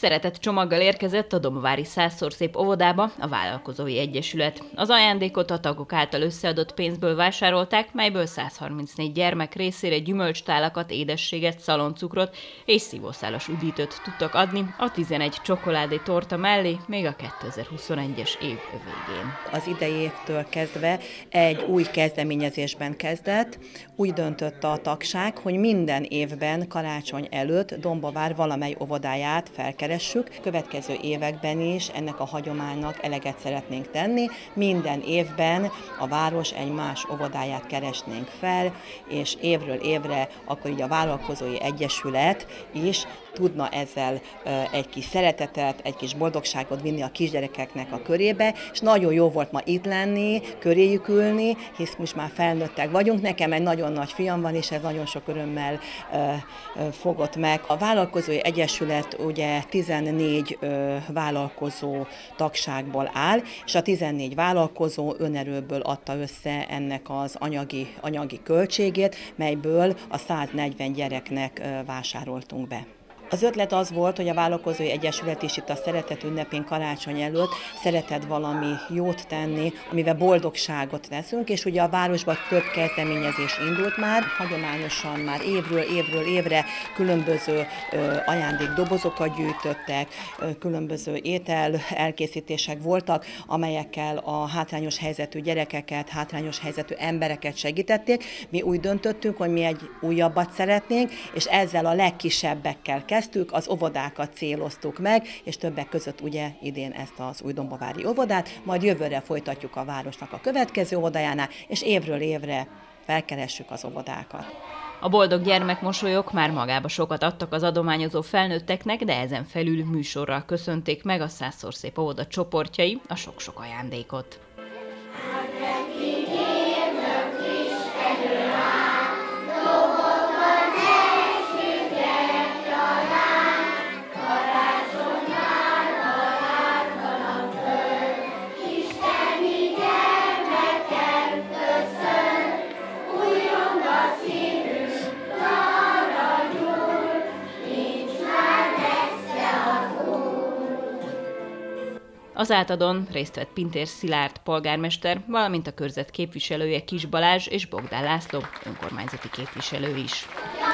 Szeretett csomaggal érkezett a Dombovári Százszor-szép óvodába a Vállalkozói Egyesület. Az ajándékot a tagok által összeadott pénzből vásárolták, melyből 134 gyermek részére gyümölcstálakat, édességet, szaloncukrot és szívószálas üdítőt tudtak adni a 11 csokoládé torta mellé még a 2021-es év végén. Az idei évtől kezdve egy új kezdeményezésben kezdett. Úgy döntött a tagság, hogy minden évben karácsony előtt Dombovár valamely óvodáját felkeressük. Következő években is ennek a hagyománynak eleget szeretnénk tenni. Minden évben a város egy más óvodáját keresnénk fel, és évről évre akkor így a Vállalkozói Egyesület is tudna ezzel egy kis szeretetet, egy kis boldogságot vinni a kisgyerekeknek a körébe, és nagyon jó volt ma itt lenni, köréjük ülni, hisz most már felnőttek vagyunk. Nekem egy nagyon nagy fiam van, és ez nagyon sok örömmel fogott meg. A Vállalkozói Egyesület ugye 14 vállalkozó tagságból áll, és a 14 vállalkozó önerőből adta össze ennek az anyagi költségét, melyből a 140 gyereknek vásároltunk be. Az ötlet az volt, hogy a Vállalkozói Egyesület is itt a Szeretet ünnepén karácsony előtt szeretett valami jót tenni, amivel boldogságot teszünk, és ugye a városban több kezdeményezés indult már, hagyományosan már évről évre különböző ajándékdobozokat gyűjtöttek, különböző étel elkészítések voltak, amelyekkel a hátrányos helyzetű gyerekeket, hátrányos helyzetű embereket segítették. Mi úgy döntöttünk, hogy mi egy újabbat szeretnénk, és ezzel a legkisebbekkel kezdtük, az óvodákat céloztuk meg, és többek között ugye idén ezt az újdombovári óvodát, majd jövőre folytatjuk a városnak a következő óvodájánál, és évről évre felkeressük az óvodákat. A boldog gyermekmosolyok már magába sokat adtak az adományozó felnőtteknek, de ezen felül műsorral köszönték meg a Százszor-szép óvoda csoportjai a sok-sok ajándékot. Az átadón részt vett Pintér Szilárd polgármester, valamint a körzet képviselője Kis Balázs és Bogdán László önkormányzati képviselő is.